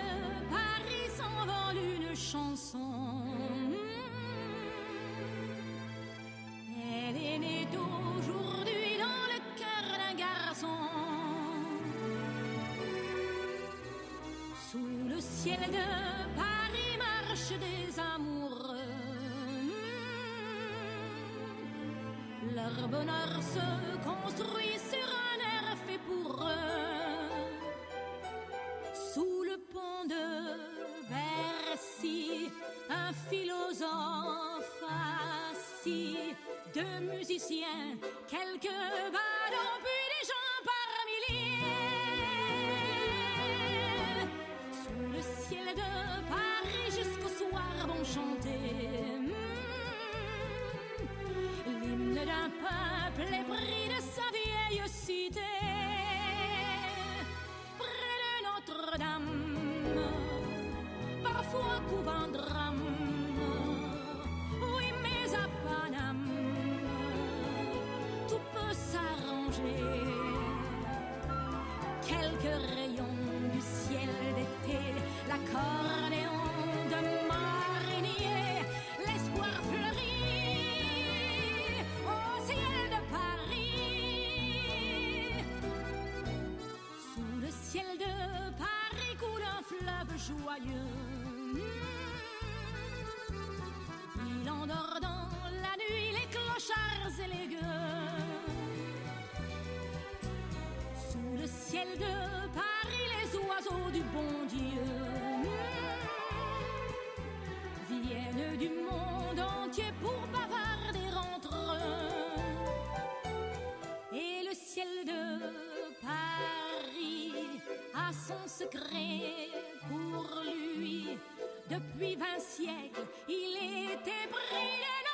de Paris s'envole une chanson. Elle est née d'aujourd'hui dans le cœur d'un garçon. Sous le ciel de Paris marchent des amoureux. Leur bonheur se construit sur un air fait pour eux. Sous le pont de Bercy, un philosophe assis, deux musiciens, quelques badauds, puis des gens par milliers. Sous le ciel de Paris jusqu'au soir vont chanter l'hymne d'un peuple épris de sa vieille cité. Près de Notre-Dame, parfois couvent drame. Oui, mais à Paname, tout peut s'arranger. Quelques rayons du ciel d'été, l'accordéon de marinier, l'espoir fleurit au ciel de Paris. Sous le ciel de Paris coule un fleuve joyeux. Il endort dans la nuit les clochards et les gueux. Sous le ciel de Paris les oiseaux du bon Dieu viennent du monde entier pour bavarder entre eux. Et le ciel de Paris a son secret pour lui. Depuis 20 siècles, il était pris de